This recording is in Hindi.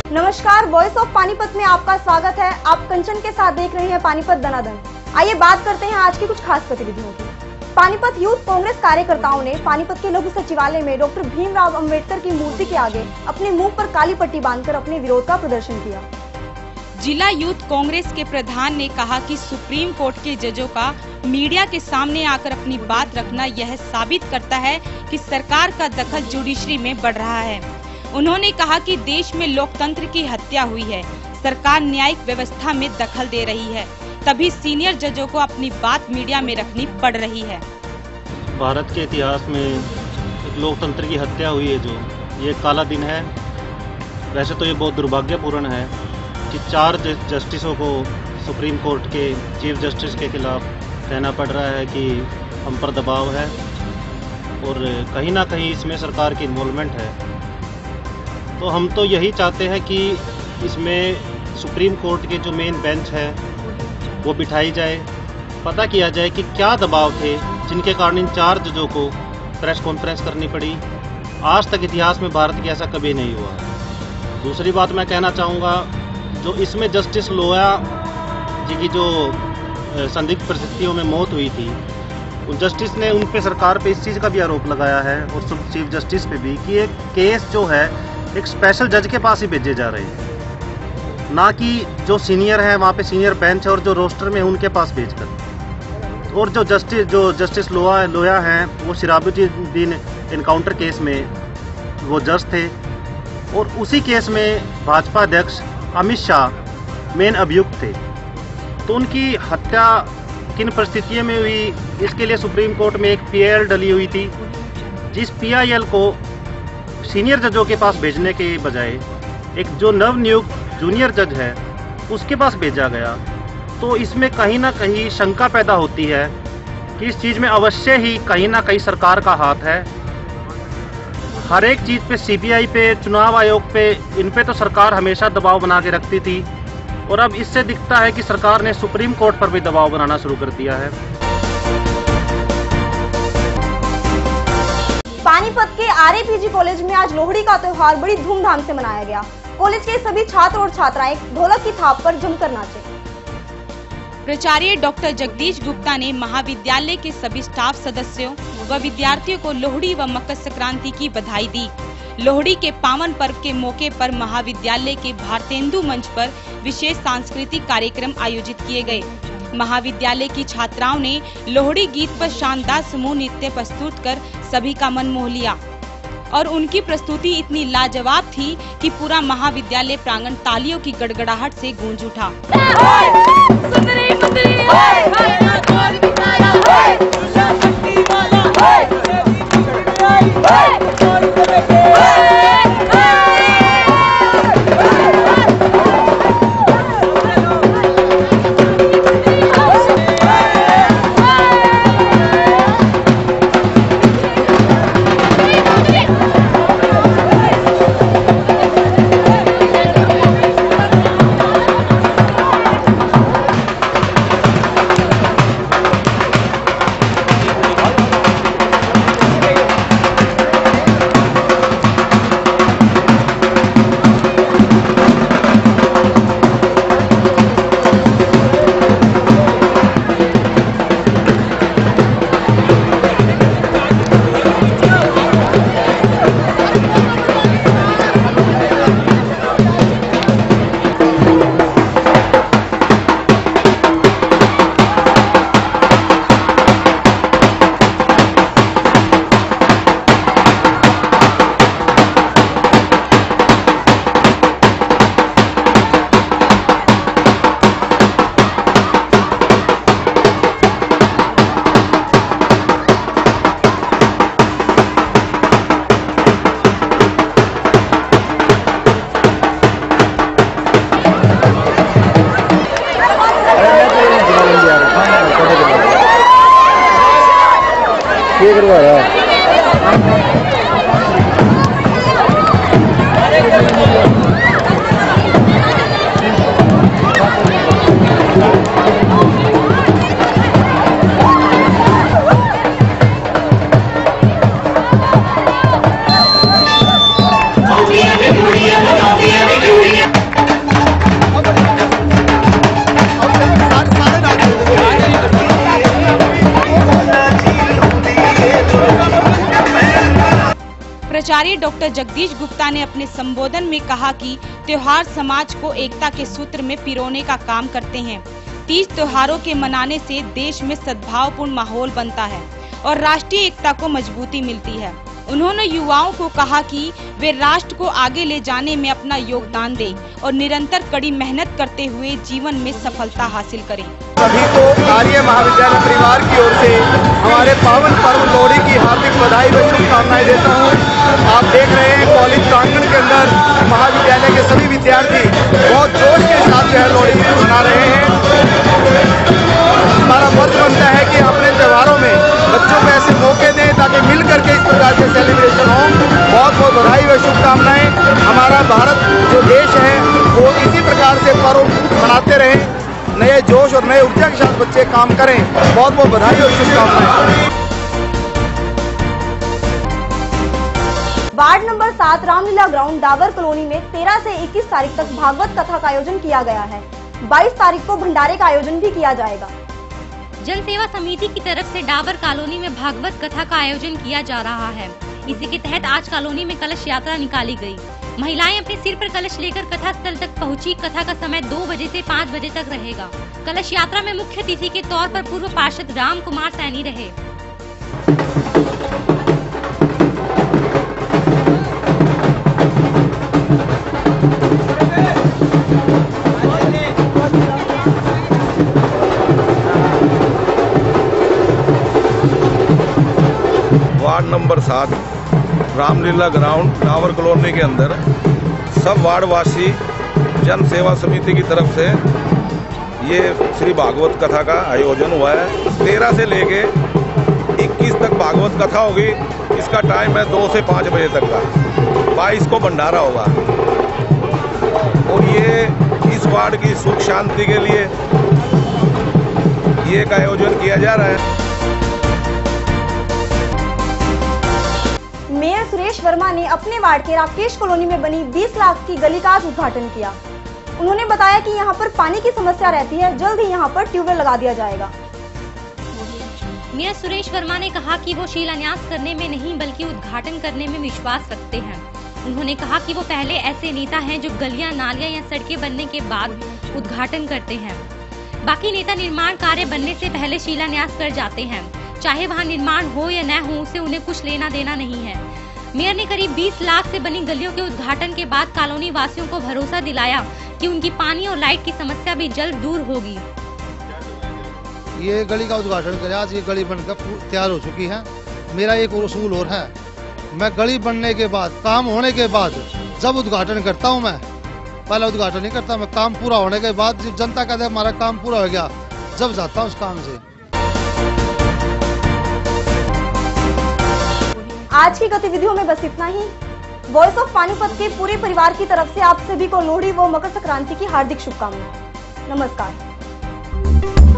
नमस्कार, वॉइस ऑफ पानीपत में आपका स्वागत है। आप कंचन के साथ देख रहे हैं पानीपत दनादन। आइए बात करते हैं आज की कुछ खास गतिविधियों की। पानीपत यूथ कांग्रेस कार्यकर्ताओं ने पानीपत के लघु सचिवालय में डॉक्टर भीमराव अंबेडकर की मूर्ति के आगे अपने मुंह पर काली पट्टी बांधकर अपने विरोध का प्रदर्शन किया। जिला यूथ कांग्रेस के प्रधान ने कहा कि सुप्रीम कोर्ट के जजों का मीडिया के सामने आकर अपनी बात रखना यह साबित करता है कि सरकार का दखल जुडिशरी में बढ़ रहा है। उन्होंने कहा कि देश में लोकतंत्र की हत्या हुई है, सरकार न्यायिक व्यवस्था में दखल दे रही है, तभी सीनियर जजों को अपनी बात मीडिया में रखनी पड़ रही है। भारत के इतिहास में एक लोकतंत्र की हत्या हुई है, जो ये काला दिन है। वैसे तो ये बहुत दुर्भाग्यपूर्ण है कि 4 जस्टिसों को सुप्रीम कोर्ट के चीफ जस्टिस के खिलाफ कहना पड़ रहा है कि हम पर दबाव है और कहीं ना कहीं इसमें सरकार की इन्वॉल्वमेंट है। तो हम तो यही चाहते हैं कि इसमें सुप्रीम कोर्ट के जो मेन बेंच है वो बिठाई जाए, पता किया जाए कि क्या दबाव थे जिनके कारण इन 4 जजों को प्रेस कॉन्फ्रेंस करनी पड़ी। आज तक इतिहास में भारत की ऐसा कभी नहीं हुआ। दूसरी बात मैं कहना चाहूँगा, जो इसमें जस्टिस लोया जी की जो संदिग्ध परिस्थितियों में मौत हुई थी, उन जस्टिस ने उन पे सरकार पे इस चीज़ का भी आरोप लगाया है और चीफ जस्टिस पे भी कि एक केस जो है एक स्पेशल जज के पास ही भेजे जा रहे हैं, ना कि जो सीनियर है वहाँ पे सीनियर बेंच है और जो रोस्टर में उनके पास भेजकर। और जो जस्टिस लोया हैं वो शराबुद्दीन इनकाउंटर केस में वो जज थे और उसी केस में भाजपा अध्यक्ष अमित शाह मेन अभियुक्त थे। तो उनकी हत्या किन परिस्थितियों में हुई, इसके लिए सुप्रीम कोर्ट में एक PIL डली हुई थी, जिस PIL को सीनियर जजों के पास भेजने के बजाय एक जो नवनियुक्त जूनियर जज है उसके पास भेजा गया। तो इसमें कहीं ना कहीं शंका पैदा होती है कि इस चीज़ में अवश्य ही कहीं ना कहीं सरकार का हाथ है। हर एक चीज़ पे CBI पे, चुनाव आयोग पे, इन पे तो सरकार हमेशा दबाव बना के रखती थी और अब इससे दिखता है कि सरकार ने सुप्रीम कोर्ट पर भी दबाव बनाना शुरू कर दिया है। पानीपत के RAPG कॉलेज में आज लोहड़ी का त्योहार बड़ी धूमधाम से मनाया गया। कॉलेज के सभी छात्र और छात्राएं ढोलक की थाप पर जमकर नाचे। प्राचार्य डॉक्टर जगदीश गुप्ता ने महाविद्यालय के सभी स्टाफ सदस्यों व विद्यार्थियों को लोहड़ी व मकर संक्रांति की बधाई दी। लोहड़ी के पावन पर्व के मौके पर महाविद्यालय के भारतेंदु मंच पर विशेष सांस्कृतिक कार्यक्रम आयोजित किए गए। महाविद्यालय की छात्राओं ने लोहड़ी गीत पर शानदार समूह नृत्य प्रस्तुत कर सभी का मन मोह लिया और उनकी प्रस्तुति इतनी लाजवाब थी कि पूरा महाविद्यालय प्रांगण तालियों की गड़गड़ाहट से गूंज उठा। ये करवा रहा है। प्राचार्य डॉक्टर जगदीश गुप्ता ने अपने संबोधन में कहा कि त्योहार समाज को एकता के सूत्र में पिरोने का काम करते हैं। तीज त्योहारों के मनाने से देश में सद्भावपूर्ण माहौल बनता है और राष्ट्रीय एकता को मजबूती मिलती है। उन्होंने युवाओं को कहा कि वे राष्ट्र को आगे ले जाने में अपना योगदान दें और निरंतर कड़ी मेहनत करते हुए जीवन में सफलता हासिल करें। सभी को आर्य महाविद्यालय परिवार की ओर से हमारे पावन पर्व लोहड़ी की हार्दिक बधाई व शुभकामनाएं देता हूं। आप देख रहे हैं कॉलेज प्रांगण के अंदर महाविद्यालय के सभी विद्यार्थी बहुत जोश के साथ जो है लोहड़ी मना रहे हैं। हमारा फर्ज बनता है कि अपने त्योहारों में बच्चों को ऐसे मौके दें ताकि मिल करके इस प्रकार के सेलिब्रेशन हो। बहुत बहुत बधाई व शुभकामनाएं। हमारा भारत जो देश है वो इसी प्रकार से पर्व मनाते रहे, नए जोश और नए ऊर्जा के साथ बच्चे काम करें। बहुत बहुत बधाई और शुभकामनाएं। Ward number 7 Ramlila ground Dabur colony में 13 से 21 तारीख तक भागवत कथा का आयोजन किया गया है। 22 तारीख को भंडारे का आयोजन भी किया जाएगा। जन सेवा समिति की तरफ से डाबर कॉलोनी में भागवत कथा का आयोजन किया जा रहा है। इसी के तहत आज कॉलोनी में कलश यात्रा निकाली गई। महिलाएं अपने सिर पर कलश लेकर कथा स्थल तक पहुंची। कथा का समय 2 बजे से 5 बजे तक रहेगा। कलश यात्रा में मुख्य अतिथि के तौर पर पूर्व पार्षद राम कुमार सैनी रहे। Ward number 7 Ramlila ground tower colony के अंदर सब वार्डवासी जन सेवा समिति की तरफ से ये श्री भागवत कथा का आयोजन हुआ है। 13 से लेके 21 तक भागवत कथा होगी। इसका टाइम है 2 से 5 बजे तक का। 22 को भंडारा होगा और ये इस वार्ड की सुख शांति के लिए ये एक आयोजन किया जा रहा है। मेयर सुरेश वर्मा ने अपने वार्ड के राकेश कॉलोनी में बनी 20 लाख की गली का उद्घाटन किया। उन्होंने बताया कि यहां पर पानी की समस्या रहती है, जल्द ही यहां पर ट्यूबवेल लगा दिया जाएगा। मेयर सुरेश वर्मा ने कहा कि वो शिलान्यास करने में नहीं बल्कि उद्घाटन करने में विश्वास रखते हैं। उन्होंने कहा कि वो पहले ऐसे नेता हैं जो गलियां, नालियां या सड़कें बनने के बाद उद्घाटन करते हैं। बाकी नेता निर्माण कार्य बनने से पहले शिलान्यास कर जाते हैं। चाहे वहां निर्माण हो या न हो, उससे उन्हें कुछ लेना देना नहीं है। मेयर ने करीब 20 लाख से बनी गलियों के उद्घाटन के बाद कॉलोनी वासियों को भरोसा दिलाया कि उनकी पानी और लाइट की समस्या भी जल्द दूर होगी। ये गली का उद्घाटन करें। आज ये गली बनकर तैयार हो चुकी है। मेरा एक उसूल और है, मैं गली बनने के बाद, काम होने के बाद जब उद्घाटन करता हूँ, मैं पहला उद्घाटन नहीं करता। मैं काम पूरा होने के बाद जब जनता कहते है हमारा काम पूरा हो गया, जब जाता हूँ उस काम से। आज की गतिविधियों में बस इतना ही। वॉइस ऑफ पानीपत के पूरे परिवार की तरफ से आप सभी को लोहड़ी व मकर संक्रांति की हार्दिक शुभकामनाएं। नमस्कार।